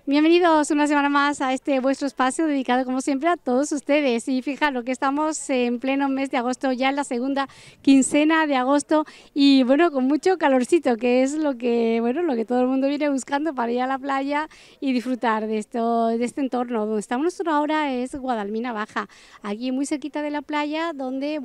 Bienvenidos una semana más a este vuestro espacio dedicado como siempre a todos ustedes. Y fijaros que estamos en pleno mes de agosto, ya en la segunda quincena de agosto y bueno, con mucho calorcito, que es lo que todo el mundo viene buscando para ir a la playa y disfrutar de este entorno. Donde estamos nosotros ahora es Guadalmina Baja, aquí muy cerquita de la playa, donde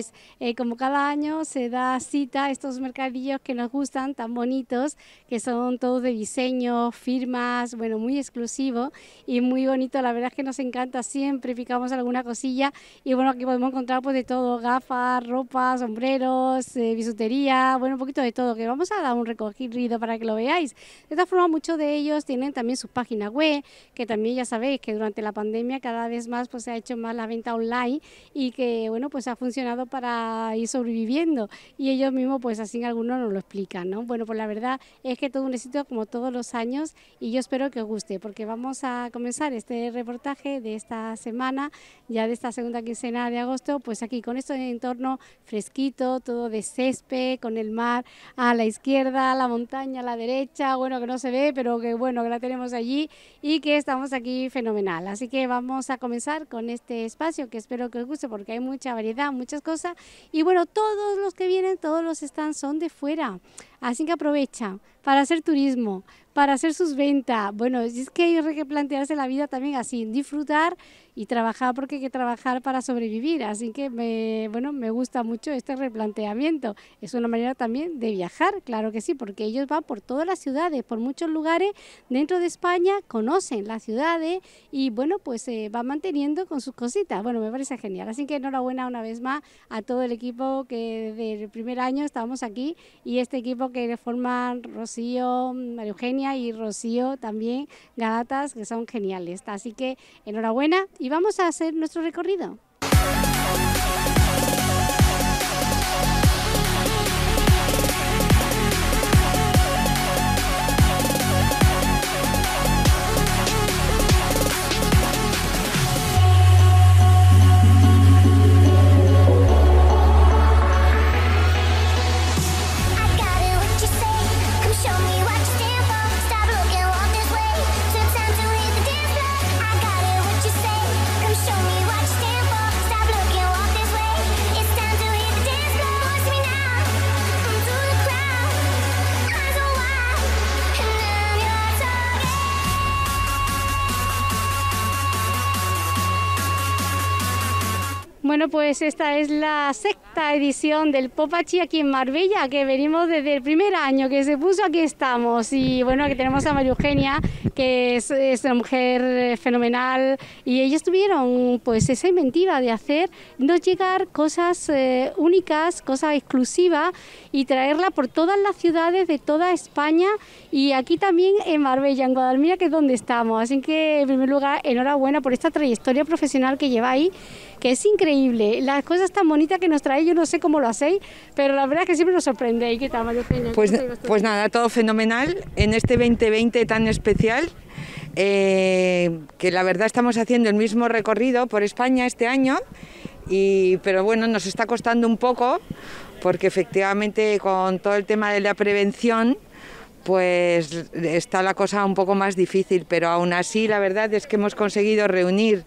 como cada año se da cita a estos mercadillos que nos gustan, tan bonitos, que son todos de diseño, firmas, muy exclusivo y muy bonito. La verdad es que nos encanta, siempre picamos alguna cosilla y aquí podemos encontrar de todo, gafas, ropa, sombreros, bisutería, un poquito de todo, que vamos a dar un recorrido para que lo veáis. De todas formas, muchos de ellos tienen también sus páginas web, que también ya sabéis que durante la pandemia cada vez más se ha hecho más la venta online y que ha funcionado para ir sobreviviendo, y ellos mismos así algunos nos lo explican, ¿no? Pues la verdad es que todo un éxito como todos los años, y yo espero que os guste, porque vamos a comenzar este reportaje de esta semana, ya de esta segunda quincena de agosto, aquí con este entorno fresquito, todo de césped, con el mar a la izquierda, la montaña a la derecha, que no se ve, pero que que la tenemos allí y que estamos aquí fenomenal. Así que vamos a comenzar con este espacio, que espero que os guste porque hay mucha variedad, muchas cosas, y todos los que vienen, todos los stands son de fuera, así que aprovecha para hacer turismo, para hacer sus ventas. Es que hay que plantearse la vida también así, disfrutar y trabajar, porque hay que trabajar para sobrevivir. Así que me gusta mucho este replanteamiento. Es una manera también de viajar, claro que sí, porque ellos van por todas las ciudades, por muchos lugares dentro de España, conocen las ciudades y se van manteniendo con sus cositas. Me parece genial. Así que enhorabuena una vez más a todo el equipo que desde el primer año estamos aquí, y este equipo que le forman Rocío, María Eugenia y Rocío también, Galatas, que son geniales. Así que enhorabuena y vamos a hacer nuestro recorrido. Pues esta es la sexta edición del Popachi aquí en Marbella, que venimos desde el primer año que se puso, aquí estamos. Y aquí tenemos a María Eugenia, que es una mujer fenomenal, y ellos tuvieron esa inventiva de hacernos llegar cosas únicas, cosas exclusivas, y traerla por todas las ciudades de toda España, y aquí también en Marbella, en Guadalmina, que es donde estamos. Así que en primer lugar, enhorabuena por esta trayectoria profesional que lleváis, que es increíble. Las cosas tan bonitas que nos traéis, yo no sé cómo lo hacéis, pero la verdad es que siempre nos sorprendéis. ¿Qué tal, María Eugenia? Pues nada, todo fenomenal en este 2020 tan especial, que la verdad estamos haciendo el mismo recorrido por España este año, pero nos está costando un poco, porque efectivamente con todo el tema de la prevención está la cosa un poco más difícil, pero aún así la verdad es que hemos conseguido reunir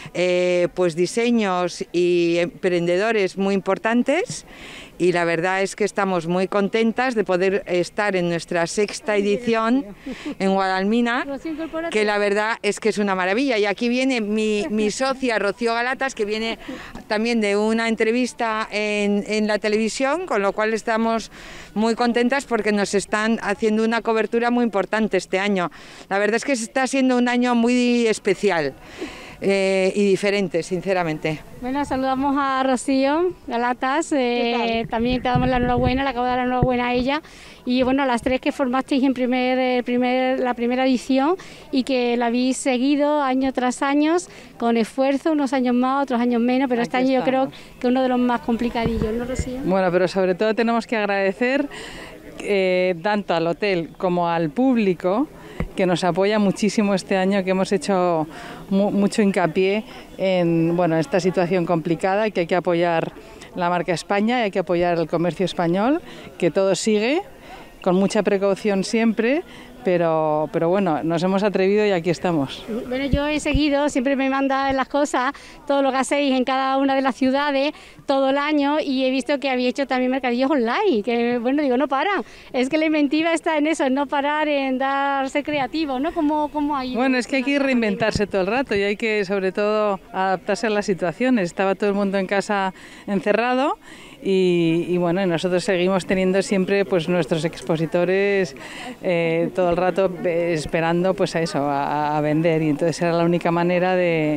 diseños y emprendedores muy importantes, y la verdad es que estamos muy contentas de poder estar en nuestra sexta edición en Guadalmina, que la verdad es que es una maravilla. Y aquí viene mi socia Rocío Galatas, que viene también de una entrevista en la televisión, con lo cual estamos muy contentas porque nos están haciendo una cobertura muy importante este año. La verdad es que está siendo un año muy especial y diferente, sinceramente. Saludamos a Rocío Galatas, también te damos la enhorabuena, le acabo de dar la enhorabuena a ella, y las tres que formasteis en la primera edición, y que la habéis seguido año tras año con esfuerzo, unos años más, otros años menos, pero este año yo creo que uno de los más complicadillos, ¿no, Rocío? Pero sobre todo tenemos que agradecer tanto al hotel como al público, que nos apoya muchísimo este año, que hemos hecho mucho hincapié en esta situación complicada, que hay que apoyar la marca España, hay que apoyar el comercio español, que todo sigue con mucha precaución siempre, pero bueno, nos hemos atrevido y aquí estamos. Bueno, yo he seguido, siempre me mandan las cosas, todo lo que hacéis en cada una de las ciudades, todo el año, y he visto que habéis hecho también mercadillos online, que bueno, digo, no paran. Es que la inventiva está en eso, en no parar, en darse creativo, ¿no? ¿Cómo hay? Bueno, es que hay que reinventarse todo el rato y hay que, sobre todo, adaptarse a las situaciones. Estaba todo el mundo en casa encerrado. Y bueno, nosotros seguimos teniendo siempre pues nuestros expositores todo el rato esperando pues a eso, a vender, y entonces era la única manera de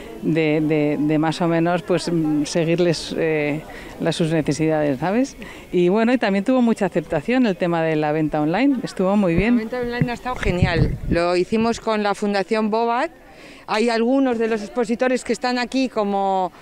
más o menos pues seguirles sus necesidades, ¿sabes? Y bueno, y también tuvo mucha aceptación el tema de la venta online, estuvo muy bien. La venta online ha estado genial, lo hicimos con la Fundación Bobat. Hay algunos de los expositores que están aquí como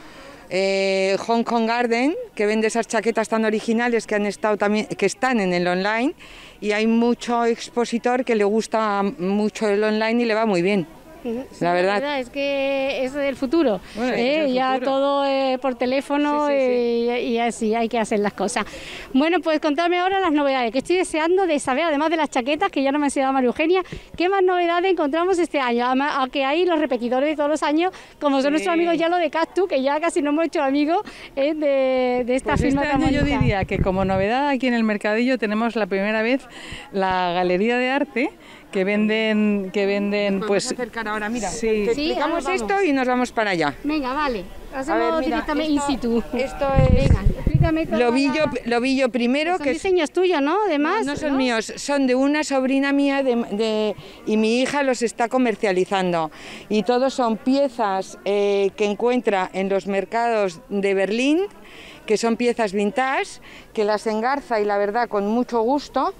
Hong Kong Garden, que vende esas chaquetas tan originales que han estado también, que están en el online, y hay mucho expositor que le gusta mucho el online y le va muy bien. Sí, la verdad es que es el futuro, bueno, es el ya futuro. Todo por teléfono, sí. Y así hay que hacer las cosas. Bueno, pues contadme ahora las novedades, que estoy deseando de saber, además de las chaquetas, que ya no me ha enseñado María Eugenia, ¿qué más novedades encontramos este año? Aunque hay los repetidores de todos los años, como son nuestros amigos ya lo de Cactus, que ya casi no hemos hecho amigos de esta pues firma este tan año yo bonita. diría que como novedad aquí en el mercadillo tenemos la primera vez la galería de arte que venden pues vamos a acercar ahora, mira, sí. te explicamos ahora esto y nos vamos para allá. Venga, vale, A hacemos ver, mira, directamente in situ. Esto es Venga, explícame todo. Lobillo primero, Son que diseños tuyos, ¿no? Además, no son míos, son de una sobrina mía y mi hija los está comercializando. Y todos son piezas que encuentra en los mercados de Berlín, que son piezas vintage, que las engarza y la verdad con mucho gusto,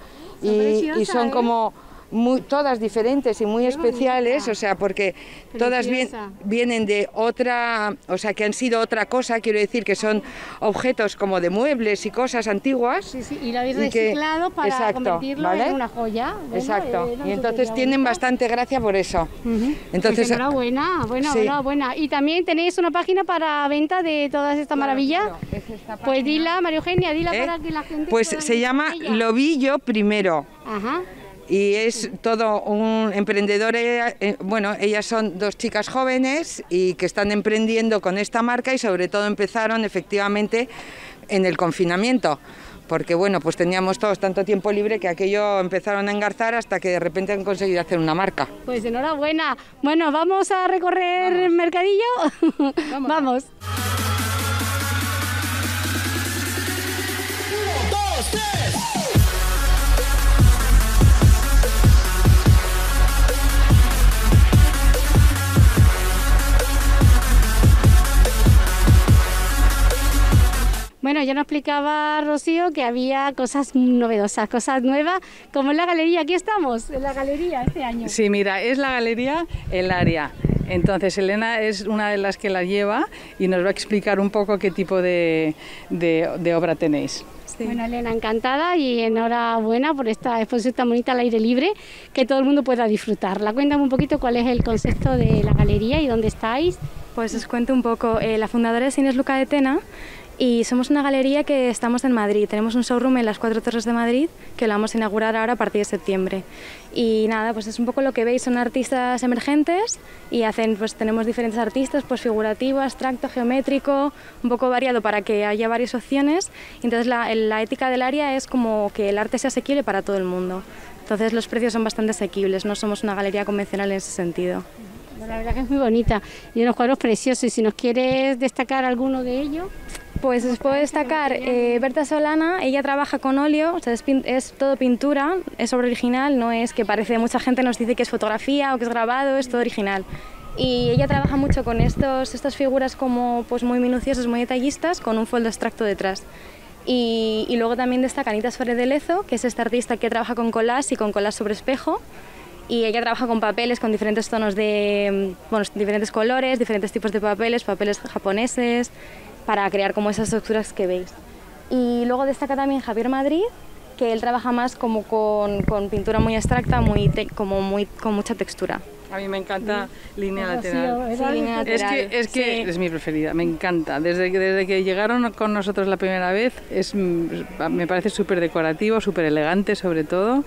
y son como todas diferentes y muy especiales, o sea, porque todas vienen de otra, o sea, que han sido otra cosa, quiero decir que son objetos como de muebles y cosas antiguas. Sí, sí, y lo habéis reciclado para convertirlo, ¿vale?, en una joya. Bueno, exacto, y entonces tienen bastante gracia por eso. Entonces, pues enhorabuena, sí. enhorabuena. Y también tenéis una página para venta de todas estas maravillas. Claro, es esta página. Pues dila, María Eugenia, dila para que la gente Pues pueda se llama ir a ella. Lobillo Primero. Ajá. Y es todo un emprendedor, bueno, ellas son dos chicas jóvenes y que están emprendiendo con esta marca, y sobre todo empezaron efectivamente en el confinamiento, porque bueno, pues teníamos todos tanto tiempo libre que aquello empezaron a engarzar hasta que de repente han conseguido hacer una marca. Pues enhorabuena. Bueno, ¿vamos a recorrer el mercadillo? Vamos. Bueno, ya nos explicaba Rocío que había cosas novedosas, cosas nuevas, como en la galería. Aquí estamos, en la galería este año. Sí, mira, es la galería El Área. Entonces Elena es una de las que la lleva y nos va a explicar un poco qué tipo de obra tenéis. Sí. Bueno, Elena, encantada y enhorabuena por esta exposición tan bonita al aire libre, que todo el mundo pueda disfrutarla. Cuéntame un poquito cuál es el concepto de la galería y dónde estáis. Pues os cuento un poco. La fundadora es Inés Luca de Tena y somos una galería que estamos en Madrid. Tenemos un showroom en las 4 Torres de Madrid que lo vamos a inaugurar ahora a partir de septiembre. Y nada, pues es un poco lo que veis, son artistas emergentes y pues tenemos diferentes artistas, pues figurativo, abstracto, geométrico, un poco variado para que haya varias opciones. Entonces la ética del área es como que el arte sea asequible para todo el mundo. Entonces los precios son bastante asequibles, no somos una galería convencional en ese sentido. La verdad que es muy bonita y unos cuadros preciosos. Y si nos quieres destacar alguno de ellos. Pues os puedo destacar Berta Solana. Ella trabaja con óleo, o sea, es todo pintura, es obra original, no es que parece, mucha gente nos dice que es fotografía o que es grabado, es todo original. Y ella trabaja mucho con estas figuras como pues muy minuciosas, muy detallistas, con un fondo abstracto detrás. Y luego también destaca Anita Suárez de Lezo, que es esta artista que trabaja con collage y con collage sobre espejo. Y ella trabaja con papeles con diferentes tonos diferentes colores, diferentes tipos de papeles japoneses, para crear como esas texturas que veis. Y luego destaca también Javier Madrid, que él trabaja más como con pintura muy abstracta, con mucha textura. A mí me encanta línea lateral. Sí, línea lateral. Es que sí. Es mi preferida, me encanta. Desde que llegaron con nosotros la primera vez, me parece súper decorativo, súper elegante sobre todo.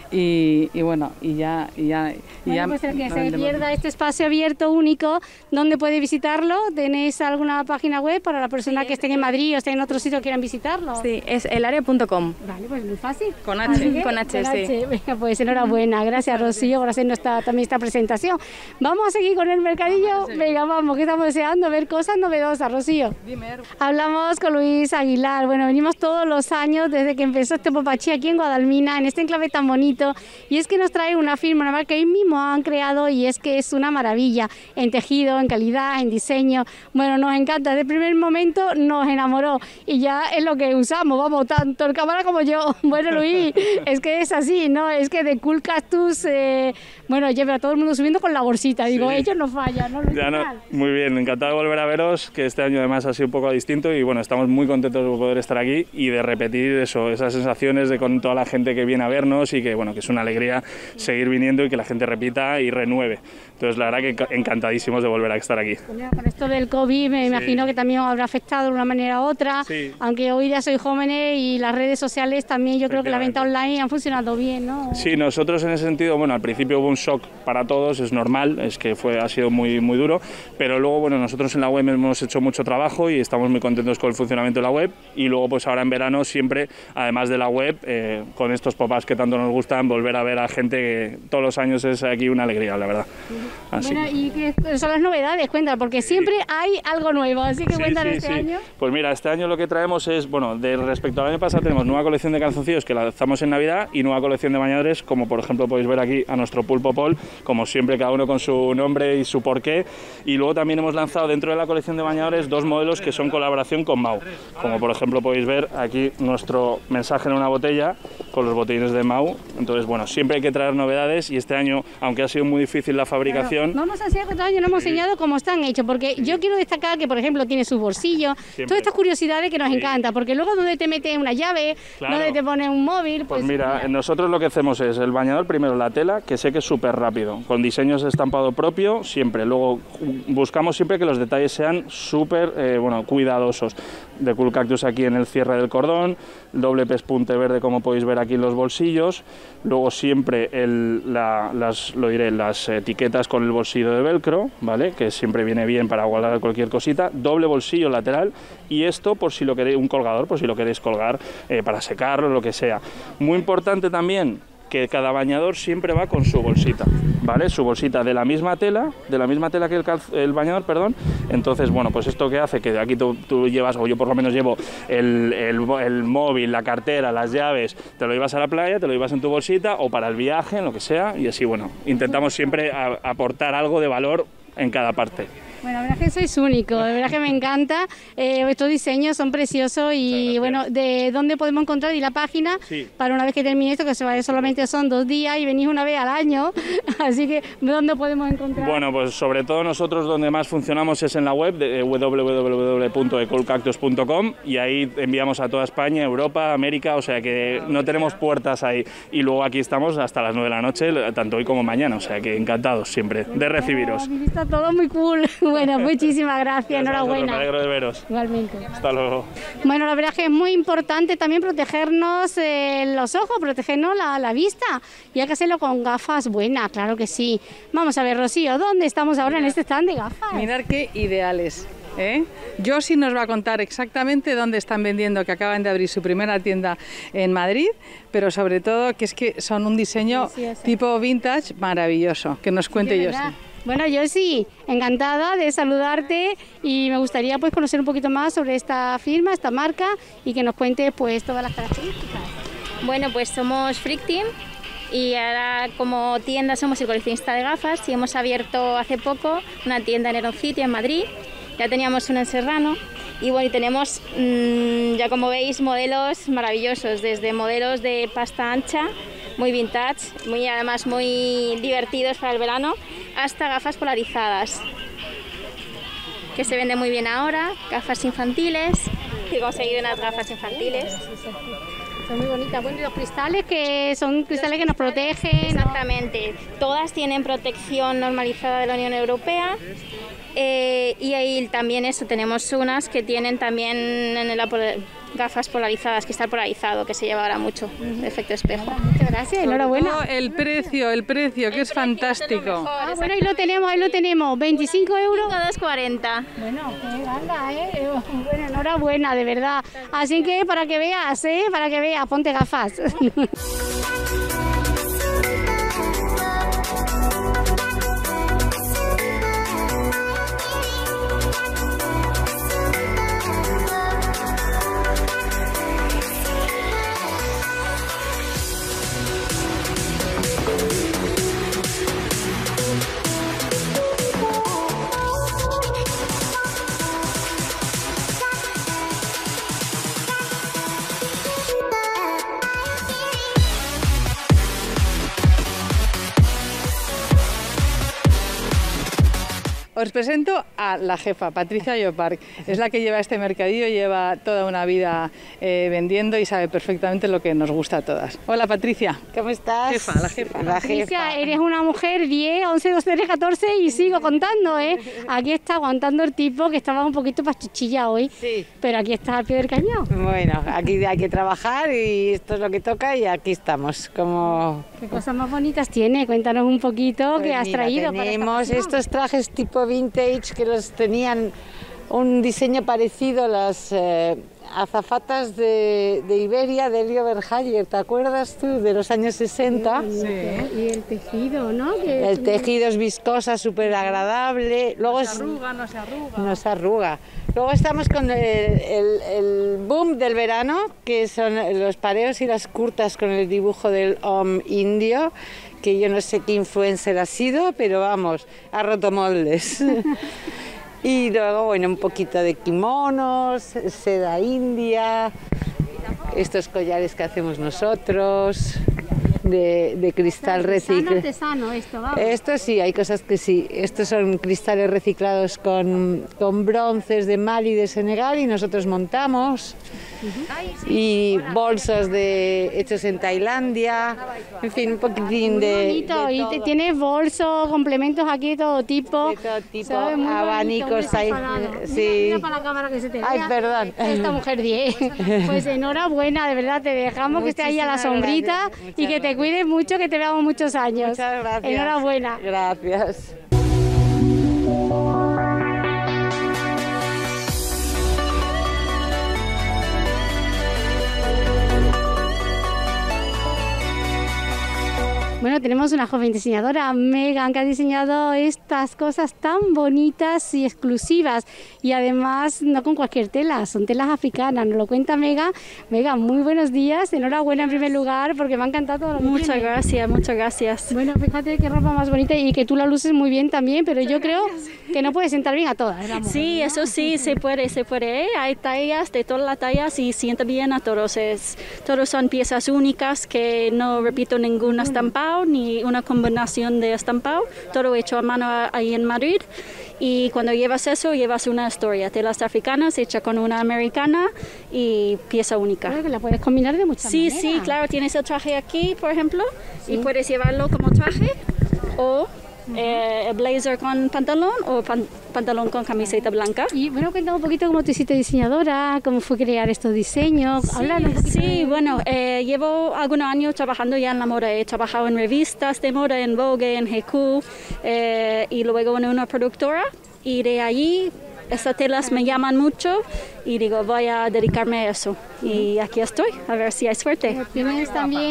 y bueno, y ya pues el que se pierda este espacio abierto único, ¿dónde puede visitarlo? ¿Tenéis alguna página web para la persona que esté en Madrid o esté en otro sitio que quieran visitarlo? Sí, es elarea.com. Vale, pues muy fácil. Con H. Con H, sí. Venga, pues enhorabuena. Gracias, Rocío, por hacernos también esta presentación. Vamos a seguir con el mercadillo. Venga, vamos, que estamos deseando ver cosas novedosas, Rocío. Hablamos con Luis Aguilar. Bueno, venimos todos los años desde que empezó este Popachí aquí en Guadalmina, en este enclave tan bonito. Y es que nos trae una firma, una marca que ellos mismos han creado y es que es una maravilla en tejido, en calidad, en diseño. Bueno, nos encanta. Desde el primer momento nos enamoró y ya es lo que usamos, vamos, tanto el cámara como yo. Bueno, Luis, es que es así, ¿no? Es que de Cool Cactus, bueno, lleva a todo el mundo subiendo con la bolsita. Digo, sí. Ellos no fallan, ¿no, Luis? Ya no, muy bien, encantado de volver a veros, que este año además ha sido un poco distinto y bueno, estamos muy contentos de poder estar aquí y de repetir eso, esas sensaciones de con toda la gente que viene a vernos y que bueno, que es una alegría seguir viniendo y que la gente repita y renueve. Entonces, la verdad que encantadísimos de volver a estar aquí. Bueno, con esto del COVID me imagino que también os habrá afectado de una manera u otra, aunque hoy ya sois jóvenes y las redes sociales también, yo creo que la venta online ha funcionado bien, ¿no? Sí, nosotros en ese sentido, bueno, al principio hubo un shock para todos, es normal, es que ha sido muy duro, pero luego, bueno, nosotros en la web hemos hecho mucho trabajo y estamos muy contentos con el funcionamiento de la web y luego, pues ahora en verano siempre, además de la web, con estos pop-ups que tanto nos gustan, volver a ver a gente que todos los años es aquí una alegría, la verdad. Así. Bueno, ¿y qué son las novedades? Cuéntame, porque siempre hay algo nuevo, así que cuéntanos este año. Pues mira, este año lo que traemos es, bueno, respecto al año pasado tenemos nueva colección de calzoncillos que la lanzamos en Navidad y nueva colección de bañadores, como por ejemplo podéis ver aquí a nuestro Pulpo Pol, como siempre cada uno con su nombre y su porqué. Y luego también hemos lanzado dentro de la colección de bañadores dos modelos que son colaboración con Mau, como por ejemplo podéis ver aquí nuestro mensaje en una botella con los botellines de Mau. Entonces, bueno, siempre hay que traer novedades y este año, aunque ha sido muy difícil la fabricación... Pero vamos a enseñar que todo año no hemos enseñado cómo están hechos, porque yo quiero destacar que, por ejemplo, tiene sus bolsillos, todas estas curiosidades que nos encanta, porque luego donde te metes una llave, donde te pones un móvil... Pues mira, nosotros lo que hacemos es el bañador, primero la tela, que seque súper rápido, con diseños de estampado propio, siempre. Luego buscamos siempre que los detalles sean súper cuidadosos. De Cool Cactus aquí en el cierre del cordón, doble pespunte verde como podéis ver aquí en los bolsillos, luego siempre las etiquetas con el bolsillo de velcro, ¿vale? Que siempre viene bien para guardar cualquier cosita, doble bolsillo lateral y esto por si lo queréis, un colgador por si lo queréis colgar para secarlo, lo que sea. Muy importante también que cada bañador siempre va con su bolsita, ¿vale? Su bolsita de la misma tela que el bañador, perdón. Entonces, bueno, pues esto que hace que aquí tú llevas, o yo por lo menos llevo el móvil, la cartera, las llaves, te lo llevas a la playa, te lo llevas en tu bolsita o para el viaje, en lo que sea, y así, bueno, intentamos siempre aportar algo de valor en cada parte. Bueno, la verdad que sois único, de verdad que me encanta, estos diseños son preciosos y bueno, ¿de dónde podemos encontrar? Y la página, para una vez que termine esto, que solamente son 2 días y venís una vez al año, así que ¿dónde podemos encontrar? Bueno, pues sobre todo nosotros donde más funcionamos es en la web de www.ecoolcactus.com y ahí enviamos a toda España, Europa, América, o sea que no tenemos puertas ahí y luego aquí estamos hasta las 9 de la noche, tanto hoy como mañana, o sea que encantados siempre de recibiros. Está todo muy cool. Bueno, muchísimas gracias, enhorabuena. Me alegro de veros. Igualmente. Hasta luego. Bueno, la verdad es que es muy importante también protegernos los ojos, protegernos la vista y hay que hacerlo con gafas buenas, claro que sí. Vamos a ver, Rocío, ¿dónde estamos ahora en este stand de gafas? Mirad qué ideales. Josi nos va a contar exactamente dónde están vendiendo, que acaban de abrir su primera tienda en Madrid, pero sobre todo que es que son un diseño tipo vintage maravilloso. Que nos cuente Josi. Bueno, Josi, encantada de saludarte y me gustaría pues conocer un poquito más sobre esta firma, esta marca y que nos cuente pues todas las características. Bueno, pues somos Freak Team y ahora como tienda somos el coleccionista de gafas y hemos abierto hace poco una tienda en Heron City, en Madrid. Ya teníamos una en Serrano y bueno, y tenemos ya como veis modelos maravillosos, desde modelos de pasta ancha, muy vintage, además muy divertidos para el verano, hasta gafas polarizadas, que se venden muy bien ahora, gafas infantiles, he conseguido unas gafas infantiles. Son muy bonitas, bueno, y los cristales que son cristales que nos protegen. Exactamente, todas tienen protección normalizada de la Unión Europea. Y ahí también tenemos unas que tienen también gafas polarizadas, cristal polarizado, que se lleva ahora mucho, efecto espejo. Muchas gracias, enhorabuena. El precio, que es fantástico. Bueno, ahí lo tenemos, 25 euros. 2,40. Bueno, bueno, enhorabuena, de verdad. Así que para que veas, ponte gafas. Os presento a la jefa, Patricia Lloparch. Es la que lleva este mercadillo, lleva toda una vida vendiendo y sabe perfectamente lo que nos gusta a todas. Hola Patricia. ¿Cómo estás? Jefa, la jefa. Patricia, eres una mujer 10, 11, 12, 13, 14 y sigo contando, ¿eh? Aquí está aguantando el tipo que estaba un poquito pachuchilla hoy, sí. Pero aquí está al pie del cañón. Bueno, aquí hay que trabajar y esto es lo que toca y aquí estamos. ¿Qué cosas más bonitas tiene? Cuéntanos un poquito qué has traído. Tenemos estos trajes tipo vintage que los tenían un diseño parecido a las azafatas de Iberia, de Elio Verhaller, ¿te acuerdas tú? De los años 60. Sí. Y el tejido, ¿no? El tejido es viscosa, súper agradable. Luego no se arruga. Luego estamos con el boom del verano, que son los pareos y las curtas con el dibujo del Om indio, que yo no sé qué influencer ha sido, pero vamos, ha roto moldes. Y luego, bueno, un poquito de kimonos, seda india, estos collares que hacemos nosotros, de cristal reciclado. Artesano esto, vamos. Esto sí, hay cosas que sí. Estos son cristales reciclados con bronces de Mali y de Senegal y nosotros montamos. Y bolsos hechos en Tailandia, en fin, un poquitín de todo. Y tienes bolsos, complementos aquí de todo tipo. De todo tipo, abanicos ahí. Sí. Mira para la cámara que se te vea. Ay, perdón. Esta mujer 10. Pues enhorabuena, de verdad, te dejamos que esté ahí a la sombrita y que te cuides mucho, que te veamos muchos años. Muchas gracias. Enhorabuena. Gracias. Bueno, tenemos una joven diseñadora, Megan, que ha diseñado estas cosas tan bonitas y exclusivas y además no con cualquier tela, son telas africanas, nos lo cuenta Megan. Megan, muy buenos días, enhorabuena en primer lugar porque me ha encantado todo lo que Muchas gracias. Bueno, fíjate qué ropa más bonita y que tú la luces muy bien también, pero yo creo que no puede sentar bien a todas. Sí, eso sí, se puede. Hay tallas de todas las tallas y sienta bien a todos. Todos son piezas únicas que no repito ningún estampado ni una combinación de estampado, todo hecho a mano ahí en Madrid. Y cuando llevas eso, llevas una historia, telas africanas hecha con una americana y pieza única. Claro que la puedes combinar de muchas maneras. Sí, claro, tienes el traje aquí, por ejemplo, y puedes llevarlo como traje o blazer con pantalón o pantalón con camiseta blanca. Y bueno, cuéntame un poquito cómo te hiciste diseñadora, cómo fue crear estos diseños. Sí, bueno, llevo algunos años trabajando ya en la moda. He trabajado en revistas de moda, en Vogue, en GQ y luego en una productora. Y de allí estas telas me llaman mucho y digo, voy a dedicarme a eso. Y aquí estoy, a ver si hay suerte. Tienes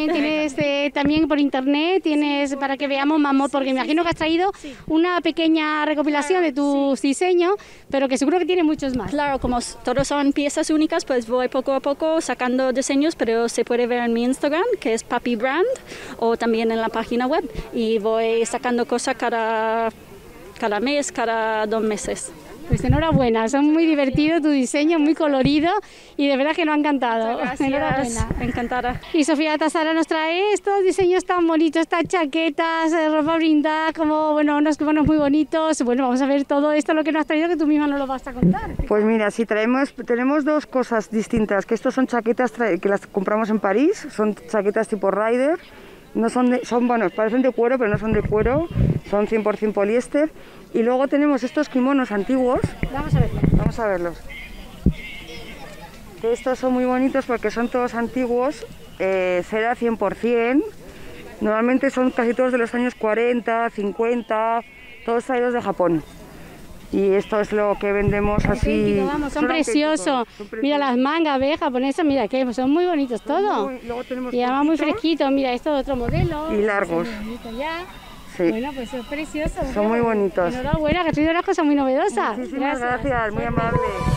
también por internet, tienes para que veamos más, porque me imagino que has traído una pequeña recopilación de tus diseños, pero que seguro que tiene muchos más. Claro, como todos son piezas únicas, pues voy poco a poco sacando diseños, pero se puede ver en mi Instagram, que es Papi Brand, o también en la página web. Y voy sacando cosas cada mes, cada 2 meses. Pues enhorabuena, son muy divertidos, tu diseño muy colorido y de verdad que nos ha encantado. Muchas gracias. Enhorabuena. Encantada. Y Sofía Tasara nos trae estos diseños tan bonitos, estas chaquetas, ropa brindada, como unos kimonos muy bonitos. Bueno, vamos a ver todo esto, lo que nos has traído, que tú misma nos lo vas a contar. Pues mira, sí, tenemos 2 cosas distintas, que estos son chaquetas que las compramos en París, son chaquetas tipo Rider. No parecen de cuero, pero no son de cuero, son 100% poliéster. Y luego tenemos estos kimonos antiguos. Vamos a verlos. Vamos a verlos. Que estos son muy bonitos porque son todos antiguos, cera 100%. Normalmente son casi todos de los años 40, 50, todos traídos de Japón. Y esto es lo que vendemos así. Vamos, son preciosos. Mira las mangas, ¿ves? Japonesas, mira que son muy bonitos todos. Y además muy fresquitos, mira, esto es otro modelo. Y largos. Sí. Bueno, pues son preciosos. Son muy bonitos. Enhorabuena, que has traído unas cosas muy novedosas. Muchísimas gracias, muy amable.